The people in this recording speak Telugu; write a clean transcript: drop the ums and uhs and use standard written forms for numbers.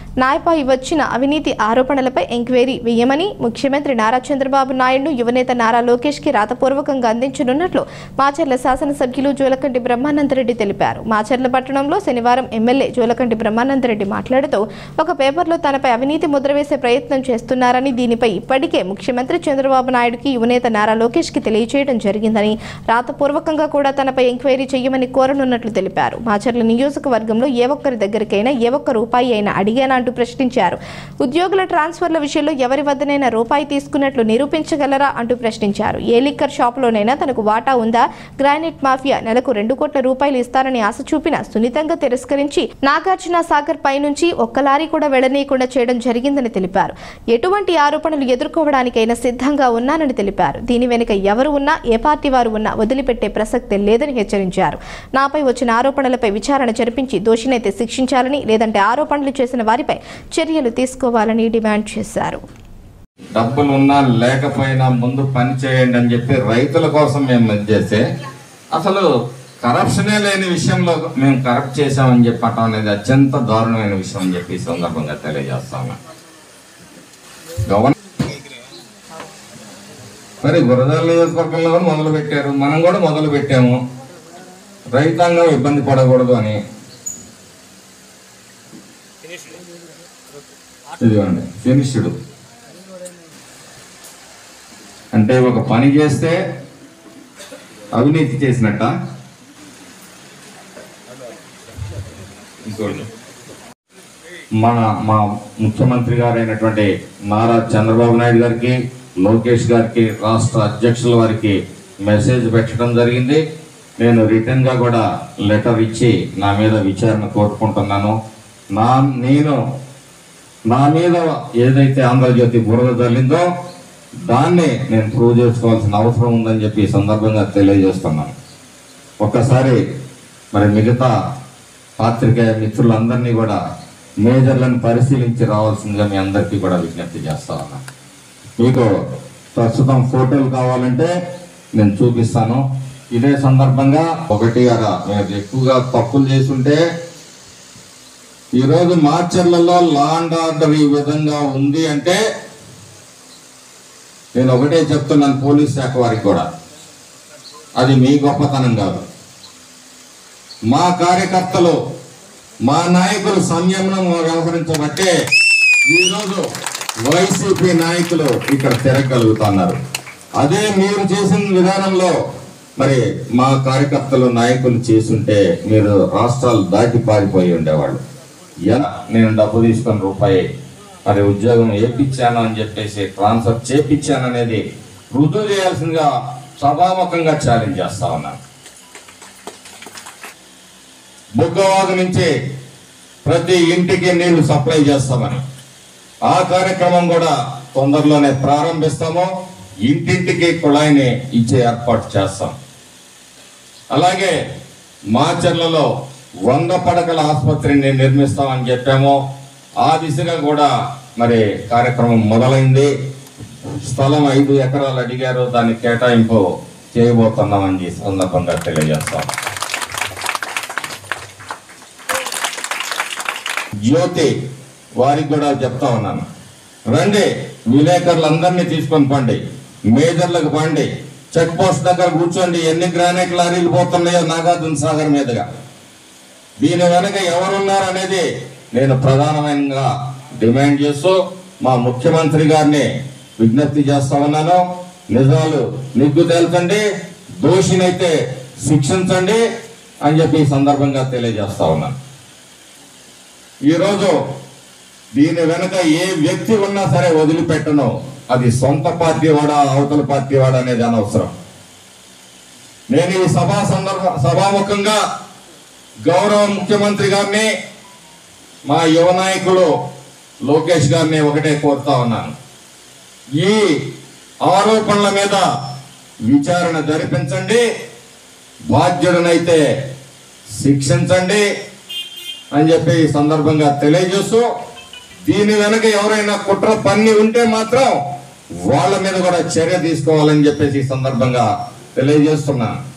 నాయపై వచ్చిన అవినీతి ఆరోపణలపై ఎంక్వైరీ వేయమని ముఖ్యమంత్రి నారా చంద్రబాబు నాయుడు యువనేత నారా లోకేష్ కి రాతపూర్వకంగా అందించనున్నట్లు మాచర్ల శాసనసభ్యులు జోలకంటి బ్రహ్మానందరెడ్డి తెలిపారు. మాచర్ల పట్టణంలో శనివారం ఎమ్మెల్యే జోలకంటి బ్రహ్మానందరెడ్డి మాట్లాడుతూ ఒక పేపర్లో తనపై అవినీతి ముద్ర వేసే ప్రయత్నం చేస్తున్నారని, దీనిపై ఇప్పటికే ముఖ్యమంత్రి చంద్రబాబు నాయుడుకి యువనేత నారా లోకేష్ కి తెలియజేయడం జరిగిందని, రాతపూర్వకంగా కూడా తనపై ఎంక్వైరీ చేయమని కోరనున్నట్లు తెలిపారు. మాచర్ల నియోజకవర్గంలో ఏ ఒక్కరి దగ్గరికైనా ఏ ఒక్క రూపాయి అయినా అడిగానా అంటూ ప్రశ్నించారు. ఉద్యోగుల ట్రాన్స్ఫర్ల విషయంలో ఎవరి వద్దనైనా రూపాయి తీసుకున్నట్లు నిరూపించగలరా అంటూ ప్రశ్నించారు. ఏ లిక్కర్ షాపులోనైనా తనకు వాటా ఉందా? గ్రానైట్ మాఫియా నెలకు 2 కోట్ల రూపాయలు ఇస్తారని ఆశ చూపిన సున్నితంగా తిరస్కరించి నాగార్జున సాగర్ పై నుంచి ఒక్క లారీ కూడా వెళ్లనీయకుండా చేయడం జరిగిందని తెలిపారు. ఎటువంటి ఆరోపణలు ఎదుర్కోవడానికైనా సిద్ధంగా ఉన్నానని తెలిపారు. దీని వెనుక ఎవరు ఉన్నా, ఏ పార్టీ వారు ఉన్నా వదిలిపెట్టే ప్రసక్తే లేదని హెచ్చరించారు. నాపై వచ్చిన ఆరోపణలపై విచారణ జరిపించి దోషినైతే శిక్షించాలని, లేదంటే ఆరోపణలు చేసిన వారిపై చర్యలు తీసుకోవాలని డిమాండ్ చేశారు. డబ్బులున్నా లేకపోయినా ముందు పని చేయండి అని చెప్పి రైతుల కోసం మేము చేస్తే అసలు కరప్షనే లేని విషయంలో మేము కరప్ట్ చేశామని చెప్పటం అనేది అత్యంత దారుణమైన విషయం అని చెప్పి సందర్భంగా తెలియజేస్తాము. మరి గురజాల నియోజకవర్గంలో కూడా మొదలు పెట్టారు, మనం కూడా మొదలు పెట్టాము. రైతాంగం ఇబ్బంది పడకూడదు అని ఇదిగోండి ఫినిష్డ్ అంటే ఒక పని చేస్తే అవినీతి చేసినట్ట. మా ముఖ్యమంత్రి గారైనటువంటి నారా చంద్రబాబు నాయుడు గారికి, లోకేష్ గారికి, రాష్ట్ర అధ్యక్షుల వారికి మెసేజ్ పెట్టడం జరిగింది. నేను రిటర్న్గా కూడా లెటర్ ఇచ్చి నా మీద విచారణ కోరుకుంటున్నాను. నా మీద ఏదైతే ఆంధ్రజ్యోతి బురద తల్లిందో దాన్ని నేను ప్రూవ్ చేసుకోవాల్సిన అవసరం ఉందని చెప్పి ఈ సందర్భంగా తెలియజేస్తున్నాను. ఒక్కసారి మరి మిగతా పాత్రికేయ మిత్రులందరినీ కూడా మేజర్లను పరిశీలించి రావాల్సిందిగా మీ అందరికీ కూడా విజ్ఞప్తి చేస్తా ఉన్నాను. మీకు ప్రస్తుతం ఫోటోలు కావాలంటే నేను చూపిస్తాను. ఇదే సందర్భంగా ఒకటి మీరు ఎక్కువగా తప్పులు చేసుంటే ఈరోజు మాచర్లలో లా అండ్ ఆర్డర్ ఈ విధంగా ఉంది అంటే నేను ఒకటే చెప్తున్నాను పోలీస్ శాఖ వారికి కూడా, అది మీ గొప్పతనం కాదు. మా కార్యకర్తలు, మా నాయకులు సంయమనం వ్యవహరించబట్టే ఈరోజు వైసీపీ నాయకులు ఇక్కడ తిరగలుగుతున్నారు. అదే మీరు చేసిన విధానంలో మరి మా కార్యకర్తలు నాయకులు చేసుంటే మీరు రాష్ట్రాలు దాటి పారిపోయి ఉండేవాళ్ళు. నేను డబ్బు తీసుకొని రూపాయి మరి ఉద్యోగం వేయించాను అని చెప్పేసి ట్రాన్స్ఫర్ చేపించాను అనేది రుజువు చేయాల్సిందిగా సభాముఖంగా ఛాలెంజ్ చేస్తా ఉన్నాను. బుగ్గవాగు నుంచి ప్రతి ఇంటికి నీళ్లు సప్లై చేస్తామని ఆ కార్యక్రమం కూడా తొందరలోనే ప్రారంభిస్తాము. ఇంటింటికి కుళాయిని ఇచ్చే ఏర్పాటు చేస్తాం. అలాగే మాచర్లలో 100 పడకల ఆసుపత్రిని నిర్మిస్తామని చెప్పాము. ఆ దిశగా కూడా మరి కార్యక్రమం మొదలైంది. స్థలం 5 ఎకరాలు అడిగారు, దాన్ని కేటాయింపు చేయబోతున్నామని సందర్భంగా తెలియజేస్తాం. జ్యోతి వారికి కూడా చెప్తా ఉన్నాను, రండి విలేకరులందరినీ తీసుకొని పండి, మేజర్లకు పండి, చెక్ పోస్ట్ దగ్గర కూర్చోండి. ఎన్ని గ్రానైట్ లారీలు పోతున్నాయో నాగార్జున సాగర్ మీదుగా, దీని వెనక ఎవరున్నారు అనేది నేను ప్రధానమైనగా డిమాండ్ చేస్తూ మా ముఖ్యమంత్రి గారిని విజ్ఞప్తి చేస్తా ఉన్నాను. నిజాలు నిగ్గు తేల్చండి, దోషినైతే శిక్షించండి అని చెప్పి ఈ సందర్భంగా తెలియజేస్తా ఉన్నాను. ఈరోజు దీని వెనక ఏ వ్యక్తి ఉన్నా సరే వదిలిపెట్టను. అది సొంత పార్టీ వాడా, అవతల పార్టీ వాడా అనేది అనవసరం. నేను ఈ సభాముఖంగా గౌరవ ముఖ్యమంత్రి గారిని, మా యువ నాయకులు లోకేష్ గారిని ఒకటే కోరుతా ఉన్నాను, ఈ ఆరోపణల మీద విచారణ జరిపించండి, బాధ్యుడనైతే శిక్షించండి అని చెప్పి ఈ సందర్భంగా తెలియజేస్తూ, దీని వెనక ఎవరైనా కుట్ర పన్ని ఉంటే మాత్రం వాళ్ళ మీద కూడా చర్య తీసుకోవాలని చెప్పేసి ఈ సందర్భంగా తెలియజేస్తున్నాను.